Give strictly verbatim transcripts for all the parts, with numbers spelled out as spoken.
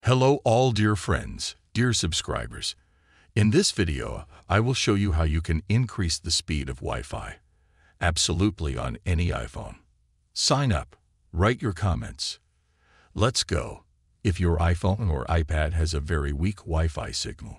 Hello all dear friends, dear subscribers. In this video, I will show you how you can increase the speed of Wi-Fi absolutely on any iPhone. Sign up, write your comments. Let's go. If your iPhone or iPad has a very weak Wi-Fi signal,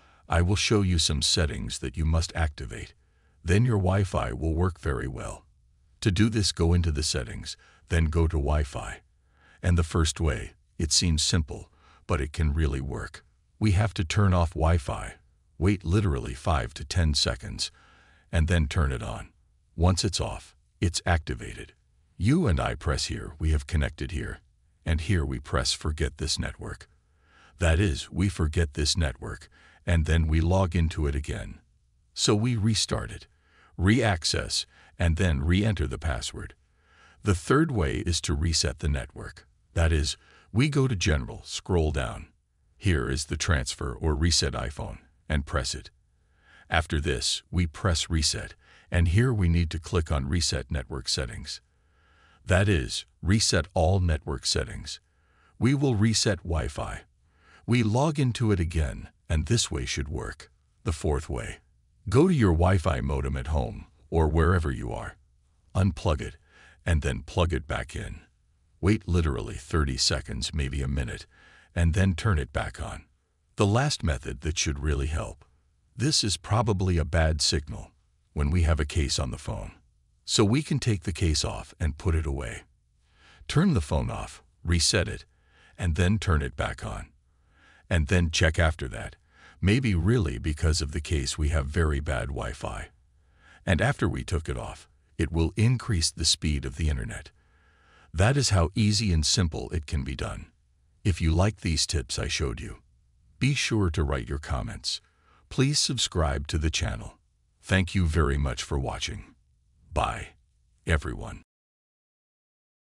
I will show you some settings that you must activate. Then your Wi-Fi will work very well. To do this, go into the settings, then go to Wi-Fi. And the first way, it seems simple, but it can really work. We have to turn off Wi-Fi, wait literally five to ten seconds, and then turn it on. Once it's off, it's activated. You and I press here, we have connected here, and here we press forget this network. That is, we forget this network, and then we log into it again. So we restart it, re-access, and then re-enter the password. The third way is to reset the network. That is, we go to General, scroll down. Here is the transfer or reset iPhone, and press it. After this, we press reset, and here we need to click on reset network settings. That is, reset all network settings. We will reset Wi-Fi. We log into it again, and this way should work. The fourth way. Go to your Wi-Fi modem at home, or wherever you are. Unplug it, and then plug it back in. Wait literally thirty seconds, maybe a minute, and then turn it back on. The last method that should really help. This is probably a bad signal when we have a case on the phone. So we can take the case off and put it away. Turn the phone off, reset it, and then turn it back on. And then check after that. Maybe really because of the case we have very bad Wi-Fi. And after we took it off, it will increase the speed of the internet. That is how easy and simple it can be done. If you like these tips I showed you, be sure to write your comments. Please subscribe to the channel. Thank you very much for watching. Bye, everyone.